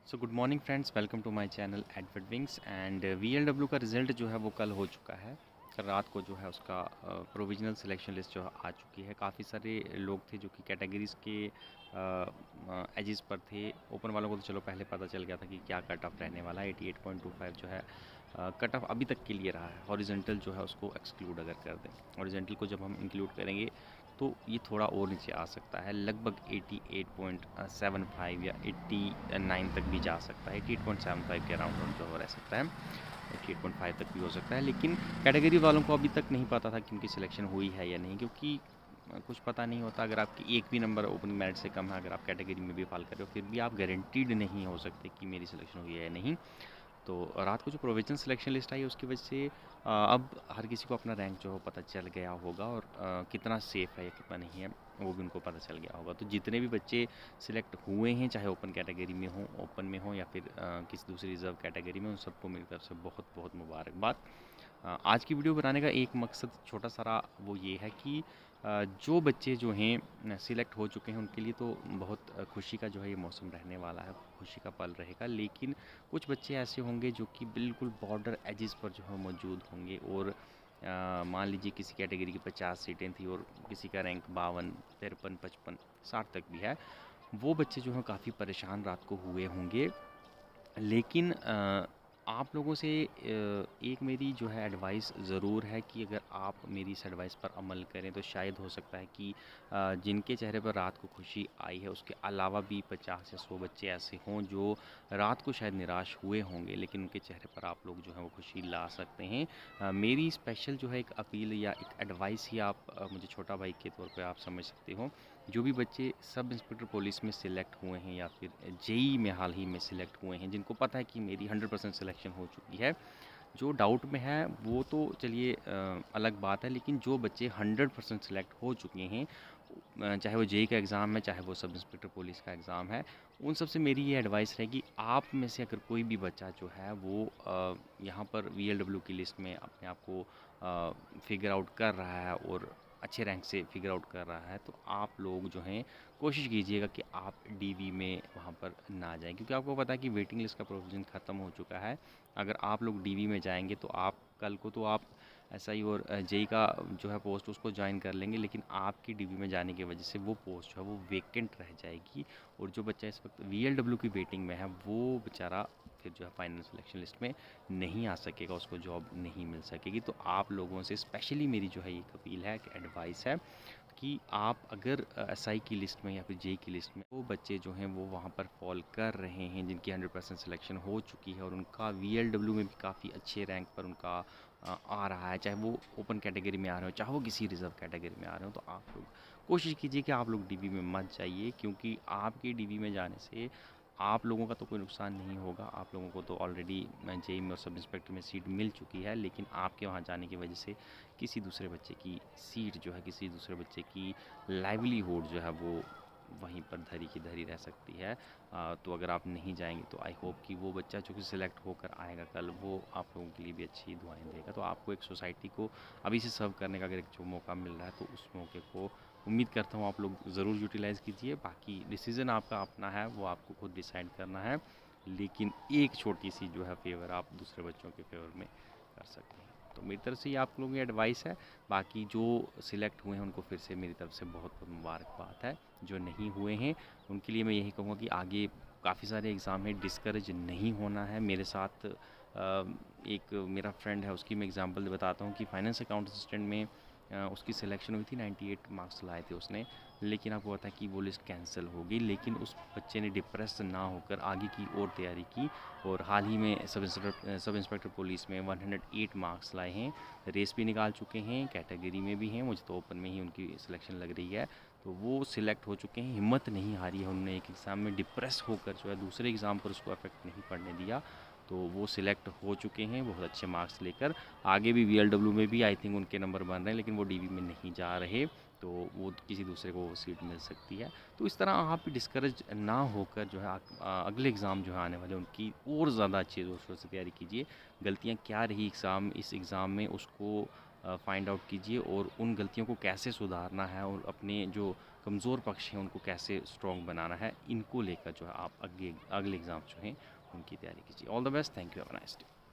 So good morning friends, welcome to my channel Edward Wings. And VLW का result जो है वो कल हो चुका है। कल रात को जो है उसका प्रोविजनल सिलेक्शन लिस्ट जो है आ चुकी है। काफ़ी सारे लोग थे जो कि कैटेगरीज़ के एजेस पर थे। ओपन वालों को तो चलो पहले पता चल गया था कि क्या कट ऑफ रहने वाला है। 88.25 जो है कट ऑफ अभी तक के लिए रहा है। हॉरिजॉन्टल जो है उसको एक्सक्लूड अगर कर दें, हॉरिजॉन्टल को जब हम इंक्लूड करेंगे तो ये थोड़ा और नीचे आ सकता है, लगभग 88.75 या 89 तक भी जा सकता है। 88.75 के अराउंड जो रह सकता है, 88.5 तक भी हो सकता है। लेकिन कैटेगरी वालों को अभी तक नहीं पता था कि उनकी सिलेक्शन हुई है या नहीं, क्योंकि कुछ पता नहीं होता। अगर आपकी एक भी नंबर ओपनिंग मेरिट से कम है, अगर आप कैटेगरी में भी फाल कर रहे हो, फिर भी आप गारंटीड नहीं हो सकते कि मेरी सिलेक्शन हुई है या नहीं। तो रात को जो प्रोविजन सिलेक्शन लिस्ट आई है उसकी वजह से अब हर किसी को अपना रैंक जो है पता चल गया होगा, और कितना सेफ़ है या कितना नहीं है वो भी उनको पता चल गया होगा। तो जितने भी बच्चे सिलेक्ट हुए हैं, चाहे ओपन कैटेगरी में हो, ओपन में हो या फिर किसी दूसरी रिजर्व कैटेगरी में, उन सबको मेरी तरफ से बहुत बहुत मुबारकबाद। आज की वीडियो बनाने का एक मकसद छोटा सारा वो ये है कि जो बच्चे जो हैं सिलेक्ट हो चुके हैं उनके लिए तो बहुत खुशी का जो है ये मौसम रहने वाला है, खुशी का पल रहेगा। लेकिन कुछ बच्चे ऐसे होंगे जो कि बिल्कुल बॉर्डर एजेस पर जो है मौजूद होंगे, और मान लीजिए किसी कैटेगरी की 50 सीटें थी और किसी का रैंक 52, 53, 55, 60 तक भी है। वो बच्चे जो हैं काफ़ी परेशान रात को हुए होंगे। लेकिन आप लोगों से एक मेरी जो है एडवाइस ज़रूर है कि अगर आप मेरी इस एडवाइस पर अमल करें तो शायद हो सकता है कि जिनके चेहरे पर रात को खुशी आई है उसके अलावा भी 50 या 100 बच्चे ऐसे हों जो रात को शायद निराश हुए होंगे, लेकिन उनके चेहरे पर आप लोग जो है वो खुशी ला सकते हैं। मेरी स्पेशल जो है एक अपील या एक एडवाइस ही आप मुझे छोटा भाई के तौर पे आप समझ सकते हो। जो भी बच्चे सब इंस्पेक्टर पुलिस में सिलेक्ट हुए हैं या फिर जेई में हाल ही में सिलेक्ट हुए हैं, जिनको पता है कि मेरी 100% सिलेक्शन हो चुकी है, जो डाउट में है वो तो चलिए अलग बात है। लेकिन जो बच्चे 100% सिलेक्ट हो चुके हैं, चाहे वो जेई का एग्ज़ाम है, चाहे वो सब इंस्पेक्टर पुलिस का एग्ज़ाम है, उन सबसे मेरी ये एडवाइस रहेगी, आप में से अगर कोई भी बच्चा जो है वो यहाँ पर वीएलडब्ल्यू की लिस्ट में अपने आप को फिगर आउट कर रहा है और अच्छे रैंक से फिगर आउट कर रहा है, तो आप लोग जो हैं कोशिश कीजिएगा कि आप डीवी में वहाँ पर ना जाएं, क्योंकि आपको पता है कि वेटिंग लिस्ट का प्रोविज़न ख़त्म हो चुका है। अगर आप लोग डीवी में जाएंगे तो आप कल को तो आप एसआई और जेई का जो है पोस्ट उसको ज्वाइन कर लेंगे, लेकिन आपकी डीवी में जाने की वजह से वो पोस्ट जो है वो वेकेंट रह जाएगी, और जो बच्चा इस वक्त वीएलडब्ल्यू की वेटिंग में है वो बेचारा फिर जो है फाइनल सिलेक्शन लिस्ट में नहीं आ सकेगा, उसको जॉब नहीं मिल सकेगी। तो आप लोगों से स्पेशली मेरी जो है एक अपील है, एक एडवाइस है कि आप अगर एसआई की लिस्ट में या फिर जेई की लिस्ट में वो बच्चे जो हैं वो वहाँ पर फॉल कर रहे हैं जिनकी 100% सिलेक्शन हो चुकी है और उनका वीएलडब्ल्यू में भी काफ़ी अच्छे रैंक पर उनका आ रहा है, चाहे वो ओपन कैटेगरी में आ रहे हो, चाहे वो किसी रिजर्व कैटेगरी में आ रहे हो, तो आप लोग कोशिश कीजिए कि आप लोग डीबी में मत जाइए, क्योंकि आपके डीबी में जाने से आप लोगों का तो कोई नुकसान नहीं होगा। आप लोगों को तो ऑलरेडी जेई में और सब इंस्पेक्टर में सीट मिल चुकी है, लेकिन आपके वहाँ जाने की वजह से किसी दूसरे बच्चे की सीट जो है, किसी दूसरे बच्चे की लाइवलीहुड जो है वो वहीं पर धरी की धरी रह सकती है। तो अगर आप नहीं जाएंगे तो आई होप कि वो बच्चा जो कि सिलेक्ट होकर आएगा कल, वो आप लोगों के लिए भी अच्छी दुआएं देगा। तो आपको एक सोसाइटी को अभी से सर्व करने का अगर एक जो मौका मिल रहा है, तो उस मौके को उम्मीद करता हूँ आप लोग ज़रूर यूटिलाइज़ कीजिए। बाकी डिसीज़न आपका अपना है, वो आपको खुद डिसाइड करना है, लेकिन एक छोटी सी जो है फेवर आप दूसरे बच्चों के फेवर में कर सकते हैं। तो मेरी तरफ से ये आप लोगों की एडवाइस है। बाकी जो सिलेक्ट हुए हैं उनको फिर से मेरी तरफ से बहुत बहुत मुबारकबाद है। जो नहीं हुए हैं उनके लिए मैं यही कहूँगा कि आगे काफ़ी सारे एग्ज़ाम हैं, डिस्करेज नहीं होना है। मेरे साथ एक मेरा फ्रेंड है, उसकी मैं एग्ज़ाम्पल बताता हूँ कि फाइनेंस अकाउंट असिस्टेंट में उसकी सिलेक्शन हुई थी, 98 मार्क्स लाए थे उसने, लेकिन आपको पता है कि वो लिस्ट कैंसिल हो गई। लेकिन उस बच्चे ने डिप्रेस ना होकर आगे की और तैयारी की, और हाल ही में सब इंस्पेक्टर पुलिस में 108 मार्क्स लाए हैं, रेस भी निकाल चुके हैं, कैटेगरी में भी हैं, मुझे तो ओपन में ही उनकी सिलेक्शन लग रही है। तो वो सिलेक्ट हो चुके हैं, हिम्मत नहीं हारी है उन्होंने, एक एग्ज़ाम में डिप्रेस होकर जो है दूसरे एग्ज़ाम पर उसको अफेक्ट नहीं पड़ने दिया। तो वो सिलेक्ट हो चुके हैं बहुत अच्छे मार्क्स लेकर। आगे भी वीएलडब्ल्यू में भी आई थिंक उनके नंबर बन रहे हैं, लेकिन वो डीवी में नहीं जा रहे, तो वो किसी दूसरे को सीट मिल सकती है। तो इस तरह आप डिस्करेज ना होकर जो है अगले एग्ज़ाम जो है आने वाले उनकी और ज़्यादा अच्छे जोर शोर से तैयारी कीजिए। गलतियाँ क्या रही इस एग्ज़ाम में उसको फाइंड आउट कीजिए और उन गलतियों को कैसे सुधारना है और अपने जो कमज़ोर पक्ष हैं उनको कैसे स्ट्रॉन्ग बनाना है, इनको लेकर जो है आप अगले एग्ज़ाम्स जो हैं उनकी तैयारी कीजिए। All the best, thank you, have a nice day.